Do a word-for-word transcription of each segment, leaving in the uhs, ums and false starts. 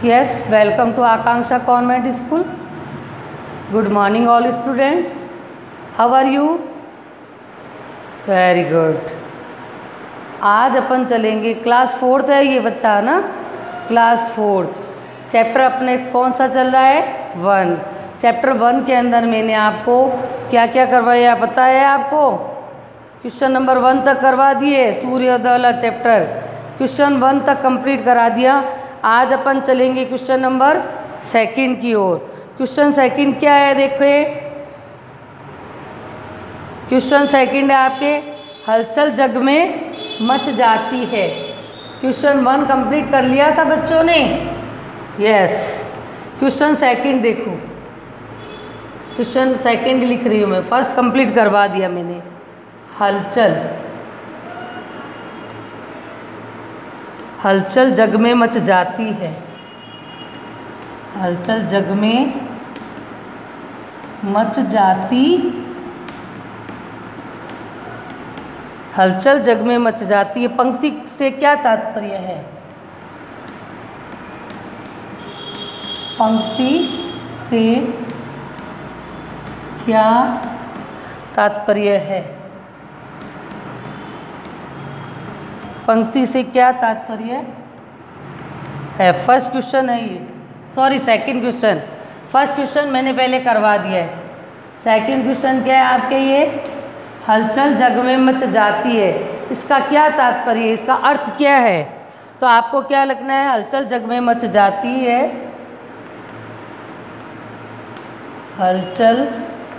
Yes, welcome to Akanksha Convent School. Good morning all students. How are you? Very good. आज अपन चलेंगे class fourth है ये बच्चा ना, क्लास फोर्थ चैप्टर अपने कौन सा चल रहा है? वन। चैप्टर वन के अंदर मैंने आपको क्या क्या करवाया पता है आपको? क्वेश्चन नंबर वन तक करवा दिए, सूर्योदय वाला चैप्टर क्वेश्चन वन तक कंप्लीट करा दिया। आज अपन चलेंगे क्वेश्चन नंबर सेकंड की ओर। क्वेश्चन सेकंड क्या है? देखिए क्वेश्चन सेकंड है आपके, हलचल जग में मच जाती है। क्वेश्चन वन कंप्लीट कर लिया सब बच्चों ने? यस। क्वेश्चन सेकंड देखो, क्वेश्चन सेकंड लिख रही हूँ मैं, फर्स्ट कंप्लीट करवा दिया मैंने। हलचल हलचल जग में मच जाती है, हलचल जग में मच जाती, हलचल जग में मच जाती है पंक्ति से क्या तात्पर्य है? पंक्ति से क्या तात्पर्य है? पंक्ति से क्या तात्पर्य है? फर्स्ट क्वेश्चन है ये, sorry second question. First question मैंने पहले करवा दिया है। सेकंड क्वेश्चन क्या है आपके? ये हलचल जग में मच जाती है, इसका क्या तात्पर्य है, इसका अर्थ क्या है? तो आपको क्या लिखना है? हलचल जग में मच जाती है, हलचल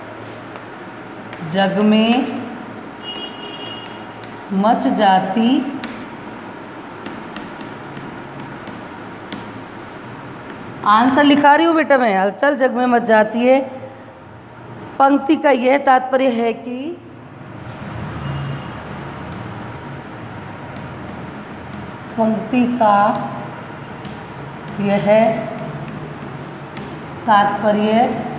जग में मच जाती आंसर लिखा रही हूँ बेटा मैं। हलचल जग में मच जाती है पंक्ति का यह तात्पर्य है कि पंक्ति का यह तात्पर्य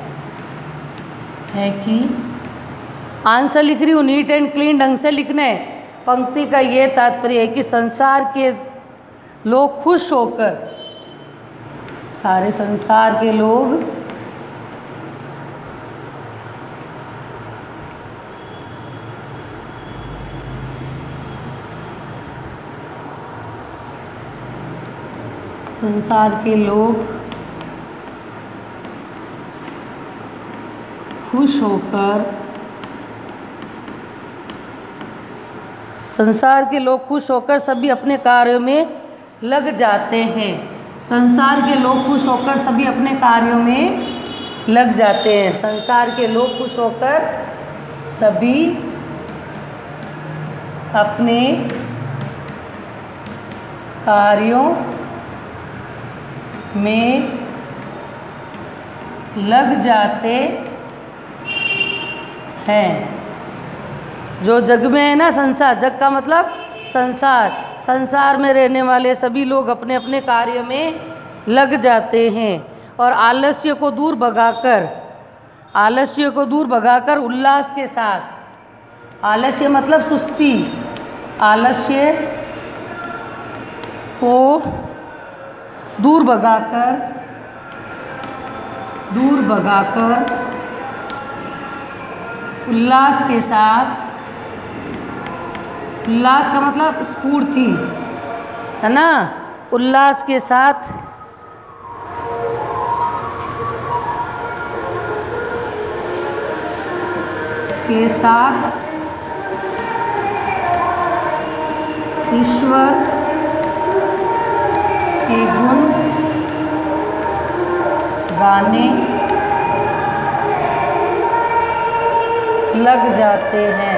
है कि, आंसर लिख रही हूँ नीट एंड क्लीन ढंग से लिखना है। पंक्ति का यह तात्पर्य है कि संसार के लोग खुश होकर, सारे संसार के लोग संसार के लोग खुश होकर संसार के लोग खुश होकर सभी अपने कार्यों में लग जाते हैं। संसार के लोग खुश होकर सभी अपने कार्यों में लग जाते हैं। संसार के लोग खुश होकर सभी अपने कार्यों में लग जाते हैं। जो जग में है ना, संसार, जग का मतलब संसार, संसार में रहने वाले सभी लोग अपने अपने कार्य में लग जाते हैं और आलस्य को दूर भगाकर, आलस्य को दूर भगाकर उल्लास के साथ, आलस्य मतलब सुस्ती, आलस्य को दूर भगाकर, दूर भगाकर उल्लास के साथ, उल्लास का मतलब स्फूर्ति है ना, उल्लास के साथ के साथ ईश्वर के गुण गाने लग जाते हैं।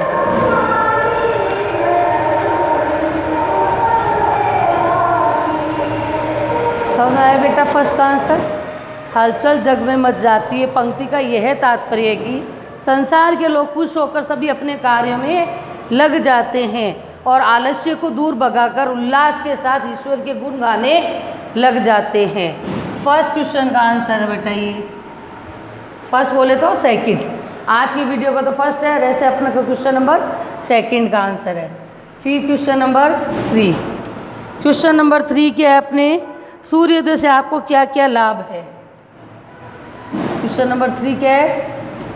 समझ आया बेटा फर्स्ट आंसर? हलचल जग में मच जाती है पंक्ति का यह तात्पर्य है कि संसार के लोग खुश होकर सभी अपने कार्यों में लग जाते हैं और आलस्य को दूर भगाकर उल्लास के साथ ईश्वर के गुण गाने लग जाते हैं। फर्स्ट क्वेश्चन का आंसर है बेटा ये। फर्स्ट बोले तो सेकंड, आज की वीडियो का तो फर्स्ट है, वैसे अपना क्वेश्चन नंबर सेकंड का आंसर है। फिर question number three, question number three क्या है अपने? सूर्योदय से आपको क्या क्या लाभ है? क्वेश्चन नंबर थ्री क्या है?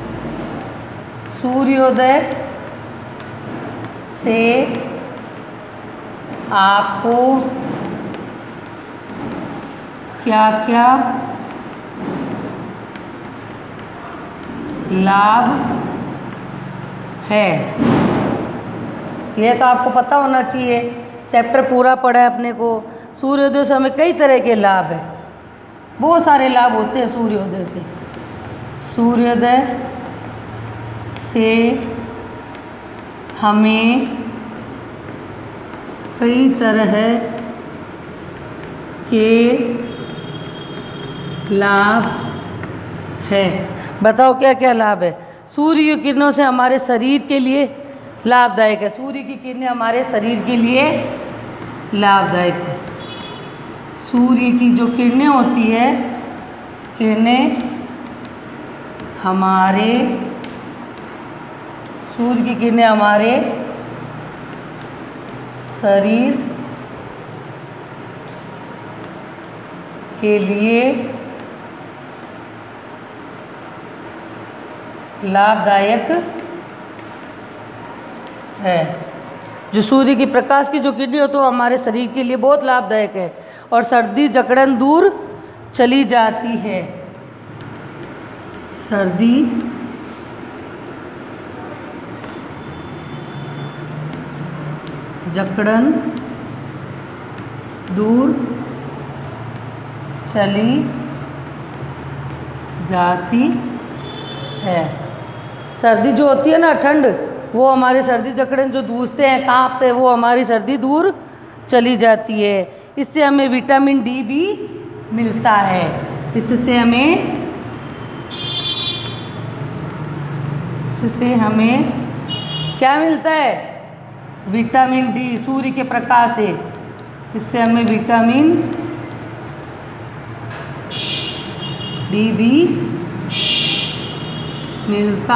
सूर्योदय से आपको क्या क्या लाभ है? यह तो आपको पता होना चाहिए, चैप्टर पूरा पढ़ा है अपने को। सूर्योदय से हमें कई तरह के लाभ है, बहुत सारे लाभ होते हैं सूर्योदय से। सूर्योदय से हमें कई तरह के लाभ है। बताओ क्या क्या लाभ है? सूर्य की किरणों से हमारे शरीर के लिए लाभदायक है। सूर्य की किरणें हमारे शरीर के लिए लाभदायक है। सूर्य की जो किरणें होती है, किरणें हमारे सूर्य की किरणें हमारे शरीर के लिए लाभदायक है। जो सूर्य की प्रकाश की जो किरणें हो तो हमारे शरीर के लिए बहुत लाभदायक है और सर्दी जकड़न दूर चली जाती है। सर्दी जकड़न दूर चली जाती है। सर्दी जो होती है ना, ठंड, वो हमारी सर्दी जकड़न जो दूसते हैं, कांपते हैं, वो हमारी सर्दी दूर चली जाती है। इससे हमें विटामिन डी भी मिलता है। इससे हमें इससे हमें क्या मिलता है? विटामिन डी, सूर्य के प्रकाश से। इससे हमें विटामिन डी भी मिलता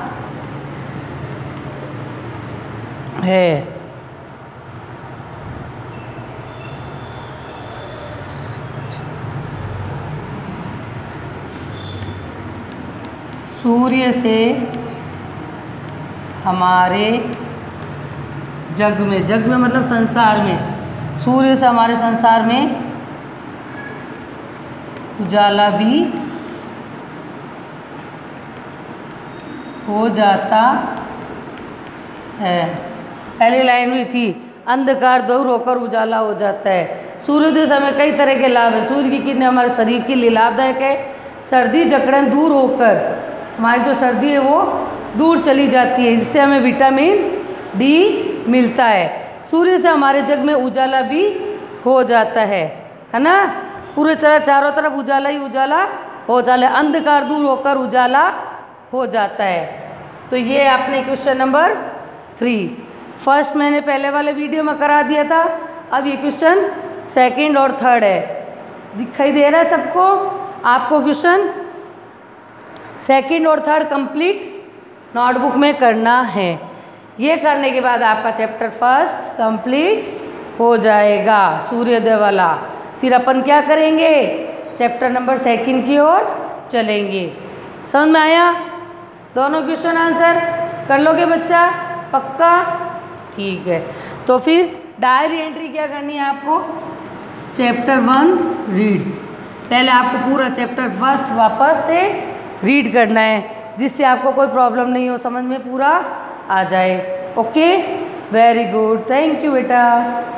है। सूर्य से हमारे जग में, जग में मतलब संसार में, सूर्य से हमारे संसार में उजाला भी हो जाता है। पहली लाइन भी थी, अंधकार दूर होकर उजाला हो जाता है। सूर्योदय से हमें कई तरह के लाभ है। सूर्य की किरणें हमारे शरीर के लिए लाभदायक है। सर्दी जकड़न दूर होकर हमारी जो सर्दी है वो दूर चली जाती है, जिससे हमें विटामिन डी मिलता है। सूर्य से हमारे जग में उजाला भी हो जाता है, है ना? पूरी तरह चारों तरफ उजाला ही उजाला हो जाता है, अंधकार दूर होकर उजाला हो जाता है। तो ये आपने क्वेश्चन नंबर थ्री, फर्स्ट मैंने पहले वाले वीडियो में करा दिया था। अब ये क्वेश्चन सेकंड और थर्ड है। दिखाई दे रहा है सबको? आपको क्वेश्चन सेकंड और थर्ड कंप्लीट नोटबुक में करना है। ये करने के बाद आपका चैप्टर फर्स्ट कंप्लीट हो जाएगा, सूर्योदय वाला। फिर अपन क्या करेंगे? चैप्टर नंबर सेकंड की ओर चलेंगे। समझ में आया? दोनों क्वेश्चन आंसर कर लोगे बच्चा? पक्का? ठीक है। तो फिर डायरी एंट्री क्या करनी है आपको? Chapter one read. पहले आपको पूरा चैप्टर फर्स्ट वापस से रीड करना है, जिससे आपको कोई प्रॉब्लम नहीं हो, समझ में पूरा आ जाए। Okay, very good, thank you बेटा।